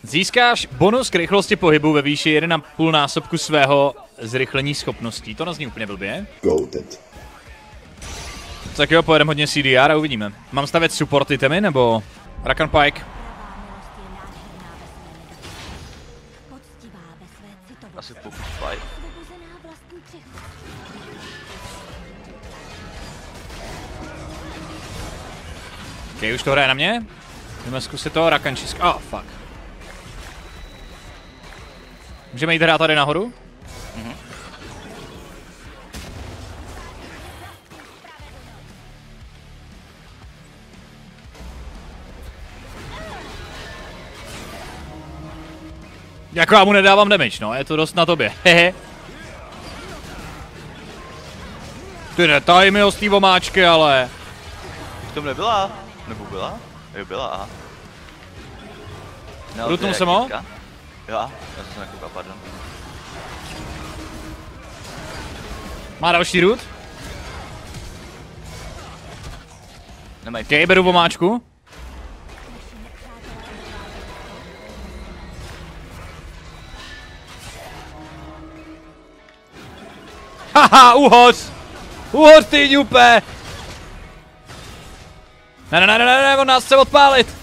Získáš bonus k rychlosti pohybu ve výši 1,5 násobku svého zrychlení schopností. To nezní úplně blbě. Tak jo, pojedeme hodně CDR a uvidíme. Mám stavět support itemy nebo Rakan Pike? Asi Focus Pike. Ok, už to hraje na mě. Jdeme zkusit to, Rakan Čisk. Oh, fuck. Můžeme jít hrát tady nahoru? Jako já mu nedávám damage, no, je to dost na tobě, hehe. Ty netaj mi ostý vomáčky, ale... Už tam nebyla? Nebo byla? Jo, byla, aha. Rutnul jsem ho? Jo, já jsem se nekoukal, pardon. Má další root? Nemají. Ok, beru vomáčku. Haha, uhoř! Uhoř ty ňupe! Ne, on nás chce odpálit!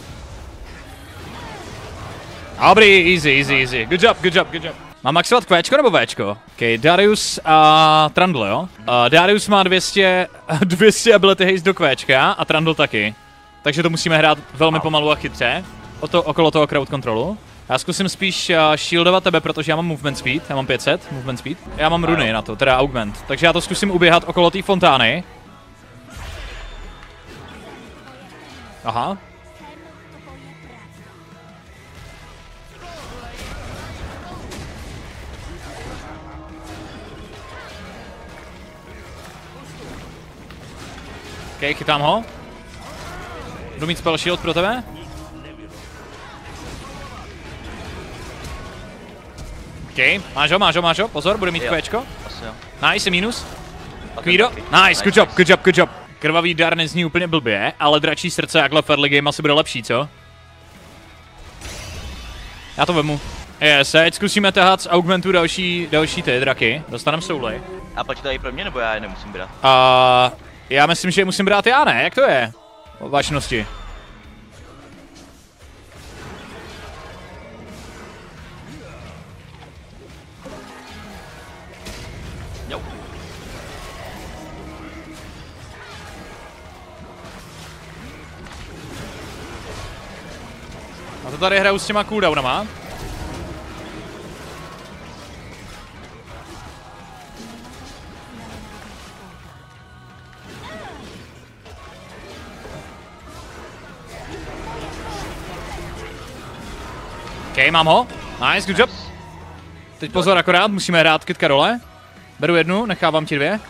Dobrý, easy. Good job. Mám maxovat Qčko nebo Včko? Ok, Darius a Trundle, jo? Darius má 200 ability haste do Qčka a Trundle taky. Takže to musíme hrát velmi pomalu a chytře. Okolo toho crowd controlu. Já zkusím spíš shieldovat tebe, protože já mám movement speed, já mám 500 movement speed. Já mám runy na to, teda augment. Takže já to zkusím uběhat okolo té fontány. Aha. Ok, chytám ho. Budu mít spell shield pro tebe. Ok, máš ho, pozor, bude mít Qčko. Nice, minus. Kvído, nice, good job. Krvavý dar nezní úplně blbě, ale dračí srdce jakhle v early game asi bude lepší, co? Já to vemu. Yes, teď zkusíme tahat z augmentu další ty draky, dostanem souly. A počítají pro mě, nebo já je nemusím brát? Já myslím, že je musím brát já, ne? Jak to je? O vážnosti. Jo. A to tady hraju s těma cooldownama. Ok, mám ho. Nice, good job. Teď pozor akorát, musíme hrát Kid Carole. Beru jednu, nechávám ti dvě.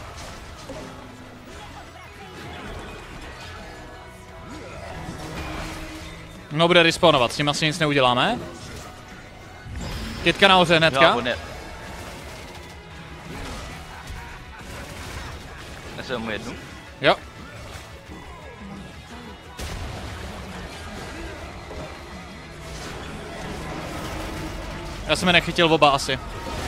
No, bude respawnovat, s ním asi nic neuděláme. Kitka nahoře hnedka. Nesem mu jednu. Jo. Já jsem je nechytil oba asi.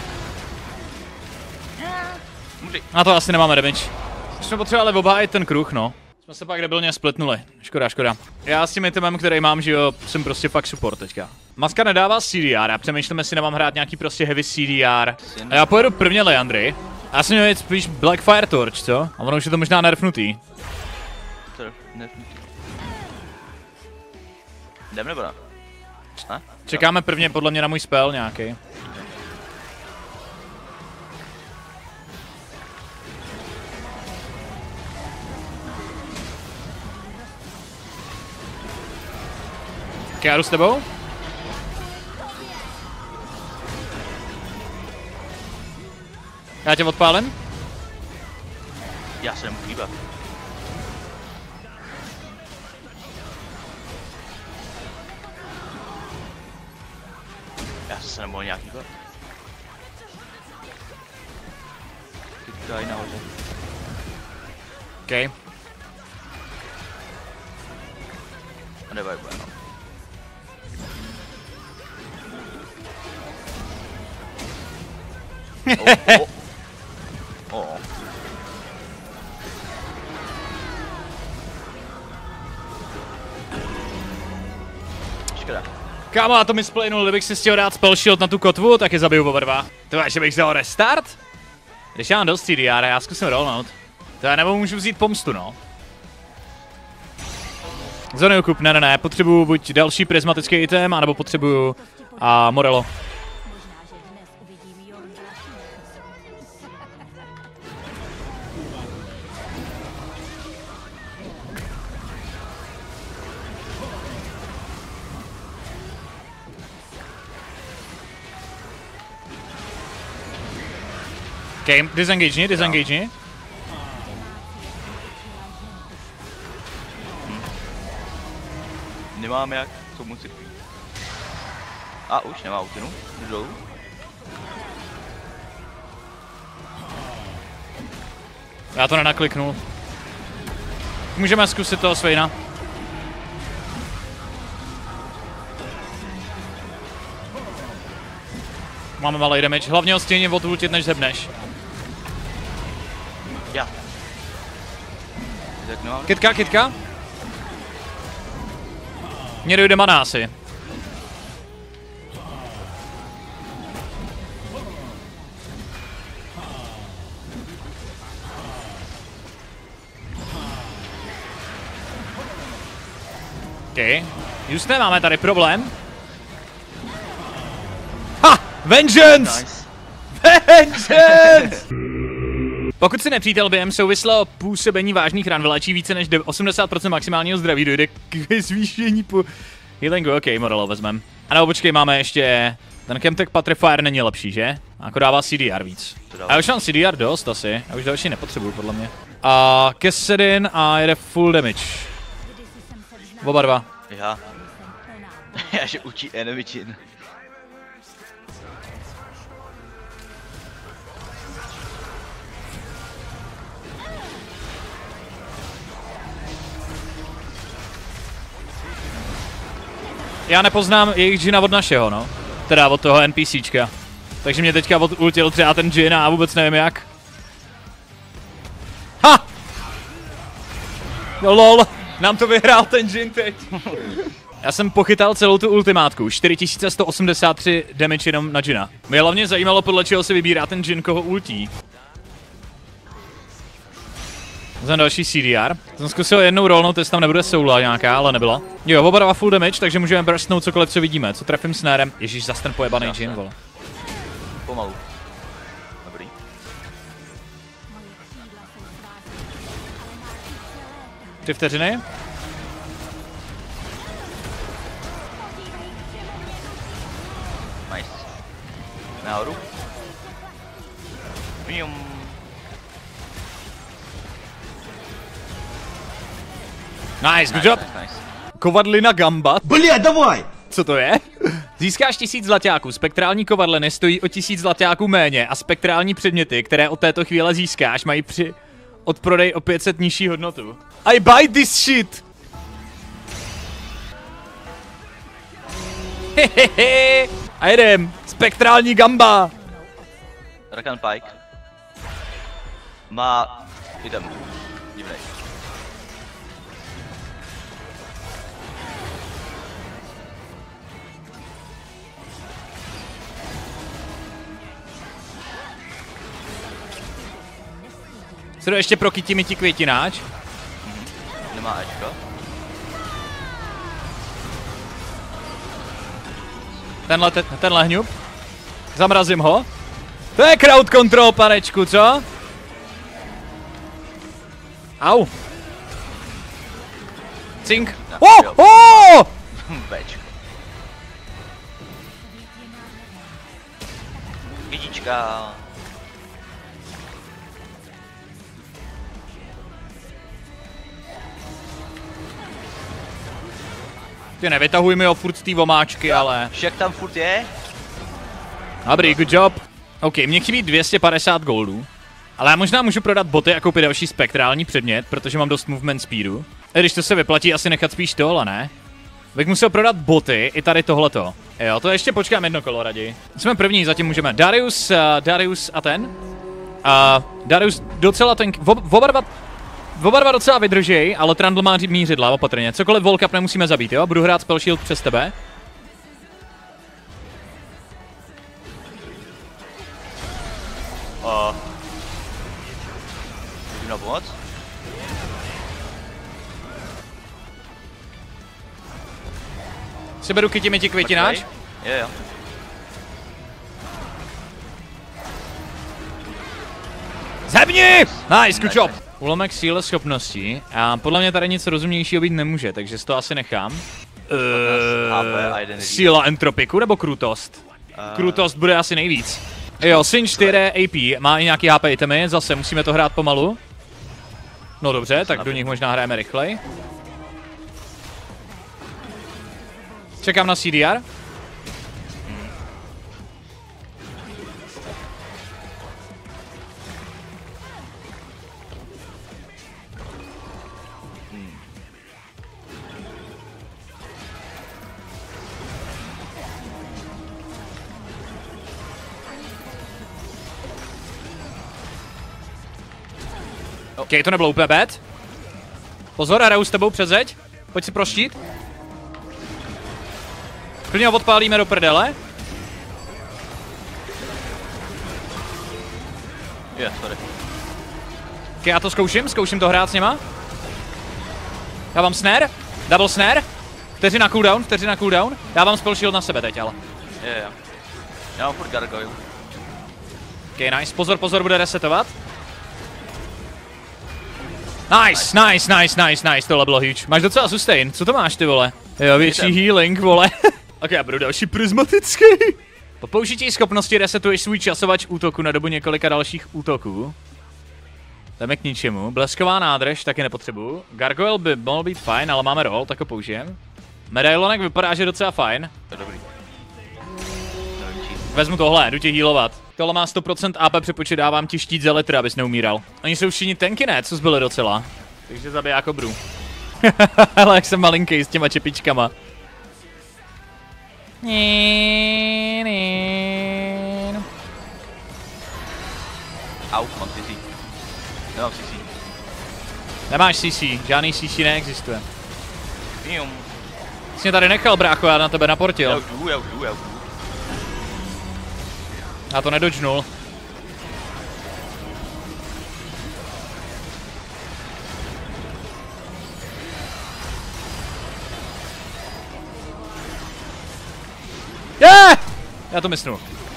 Na to asi nemáme damage. Jsme potřebovali oba i ten kruh, no. Jsme se pak debilně splitnuli. Škoda. Já s tím itemem, který mám, že jo, jsem prostě fakt support teďka. Maska nedává CDR, a přemýšlím, jestli nemám hrát nějaký prostě heavy CDR. A já pojedu prvně Leandry. A já jsem měl jít spíš Blackfire Torch, co? A ono už je to možná nerfnutý. Jdem nebo ne? Čekáme prvně podle mě na můj spell nějaký. Já jdu s tebou? Já tě odpálím? Já se nemůžu hýbat. Já se nemohl nějak hýbat. Kytka i nahoře. OK. A nevaj, no. Oh. Škoda. Kámo, a to mi splynul, kdybych si chtěl dát spell shield na tu kotvu, tak je zabiju oba dva. To je, že bych vzal restart? Když já mám dost CDR, já zkusím rollnout. To já nebo můžu vzít pomstu, no. Zony kup, ne, potřebuju buď další prismatický item, anebo potřebuju Morello. Okay, disengage. Nemám jak tomu si. A už nemá utinu, jdu dolů. Já to nenakliknul. Můžeme zkusit toho Swaina. Máme malý damage, hlavně ho stejně odultit, než zebneš. Já. Kitka. Mně dojde mana asi. OK. Just máme tady problém. Ha! Vengeance! Nice. Vengeance! Pokud si nepřítel během souvislého působení vážných ran vylečí více než 80% maximálního zdraví, dojde k zvýšení po healingu. OK, Morello vezmem. A nebo počkej, máme ještě... Ten Chemtech Patrifier není lepší, že? Ako dává CDR víc. A už mám CDR dost asi. A už další nepotřebuju, podle mě. A Kessedin a jede full damage. Oba dva. Já. Já že učí enemy chin. Já nepoznám jejich džina od našeho, no. Teda od toho NPCčka. Takže mě teďka ultil třeba ten džin a vůbec nevím jak. Ha! No lol, nám to vyhrál ten džin teď. Já jsem pochytal celou tu ultimátku, 4183 damage jenom na džina. Mě hlavně zajímalo, podle čeho se vybírá ten džin, koho ultí. Za další CDR. Jsem zkusil jednou rollnout, jestli tam nebude soula nějaká, ale nebyla. Jo, oba dva full damage, takže můžeme burstnout cokoliv, co vidíme. Co trefím snarem. Ježíš, zas ten pojebaný džin, vole. Pomalu. Dobrý. Tři vteřiny. Nice. Nahoru. Pium. Nice, good job. Nice. Kovadlina Gamba. Bля, давай! Co to je? Získáš 1000 zlaťáků, spektrální kovadliny stojí o 1000 zlaťáků méně a spektrální předměty, které od této chvíle získáš, mají při odprodej o 500 nižší hodnotu. I buy this shit! Hehehe! A jedem! Spektrální Gamba! Rakan Pike. Má... Idem. Divnej. Co to ještě pro kytimi ti květináč? Nemá Ečko. Tenhle hňub. Zamrazím ho. To je crowd control, panečku, co? Au. Cink. Oh! Bčko. Kytička. Ty nevytahuj mi ho furt z té vomáčky, ale... Však tam furt je? Dobrý, good job. OK, mně chybí 250 goldů. Ale já možná můžu prodat boty a koupit další spektrální předmět, protože mám dost movement speedu. I když to se vyplatí asi nechat spíš tohle, ne? Bych musel prodat boty i tady tohleto. Jo, to ještě počkám jedno kolo raději. Jsme první, zatím můžeme. Darius a ten. Darius docela ten... Oba dva docela vydržej, ale Trundle má mířidla, opatrně. Cokoliv Volcap nemusíme zabít, jo? Budu hrát Spell Shield přes tebe. Můžu na pomoc? Si beru kytimiti květináč. Jo. Zhebni! Nice, good job! Ulomek síle schopností a podle mě tady nic rozumnějšího být nemůže, takže si to asi nechám. Síla entropiku nebo krutost? Krutost bude asi nejvíc. Jo, Sin 4 AP, má i nějaký HP itemy, zase musíme to hrát pomalu. No dobře, tak do nich možná hrajeme rychleji. Čekám na CDR. OK, to nebylo úplně bad. Pozor, hraju s tebou přes zeď. Pojď si proštít. Klidně ho odpálíme do prdele. Sorry. OK, já to zkouším to hrát s něma. Dávám snare, double snare. Vteřina cooldown. Dávám spell shield na sebe teď, ale. Jo. Já mám furt gargoyle. OK, nice, pozor, bude resetovat. Nice, tohle bylo huge. Máš docela sustain, co to máš ty vole? Jo, větší healing, vole. Ok, já budu další prismatický. Po použití schopnosti resetuješ svůj časovač útoku na dobu několika dalších útoků. Jdeme k ničemu. Blesková nádrž taky nepotřebuju. Gargoyle by mohl být fajn, ale máme roll, tak ho použijem. Medailonek vypadá, že je docela fajn. To je dobrý. Vezmu tohle, jdu tě healovat. Tohle má 100% AP, přepočítávám ti štít za litr, abys neumíral. Oni jsou všichni tanky, ne? Co zbyli docela. Takže zabij jako bru. Ale jak jsem malinký s těma čepičkama. Au, mám CC. Nemám CC. Nemáš CC, žádný CC neexistuje. Jum. Jsi mě tady nechal, brácho, já na tebe naportil. Já už jdu. Já to nedodžnul. Yeah! Já to mysnu.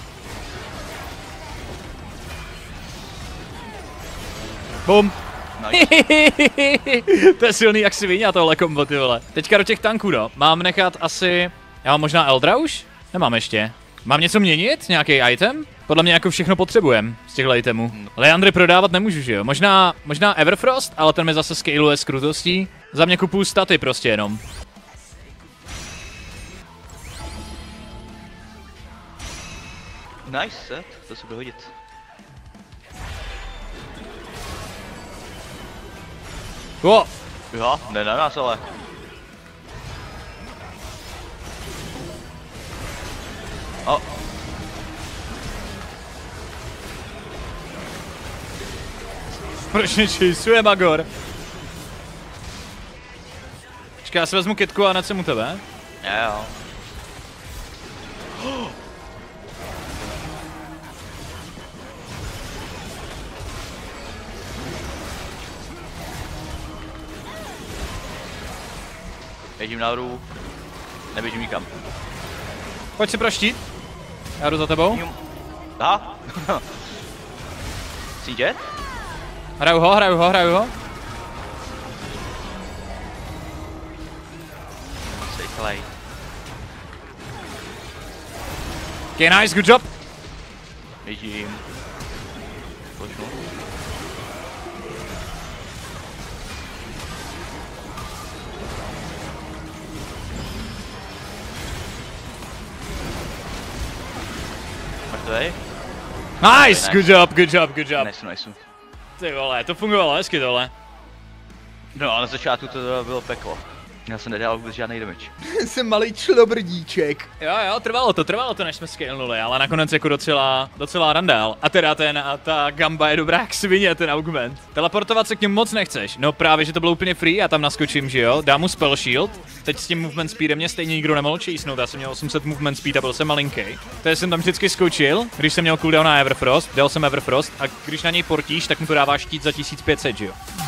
Bum. Nice. To je silný jak svině tohle kombo, ty vole. Teďka do těch tanků, no. Mám nechat asi... Já mám možná Eldra už? Nemám ještě. Mám něco měnit? Nějaký item? Podle mě jako všechno potřebujem z těchto itemů. Leandry prodávat nemůžu, že jo? Možná Everfrost, ale ten mi zase scaluje s krutostí. Za mě kupuju staty prostě jenom. Nice set, to se bude hodit. Jo. Jo, ne na nás ale. O. Proč nečisuje Magor? Počkej, já si vezmu kitku a necem u tebe. Jo. Běžím nahoru. Neběžím nikam. Pojď si proštít. Já jdu za tebou. Aha. Cítit? Hraju ho. Sejklej. Okay, nice, good job. Běžím. Počnu. Mrtvej? Nice, good job. Nice. Ty vole, to fungovalo hezky tohle. No a na začátku to bylo peklo. Já jsem nedal vůbec žádný damage. Jsem malý člobrdíček. Jo, trvalo to, než jsme scalnuli, ale nakonec jako docela randál. A teda ta gamba je dobrá jak svině, ten augment. Teleportovat se k němu moc nechceš. No právě, že to bylo úplně free, já tam naskočím, že jo, dám mu spell shield. Teď s tím movement speedem mě stejně nikdo nemohl čísnout, já jsem měl 800 movement speed a byl jsem malinký. Takže jsem tam vždycky skočil, když jsem měl cooldown na Everfrost, dal jsem Everfrost a když na něj portíš, tak mu to dává štít za 1500, že jo.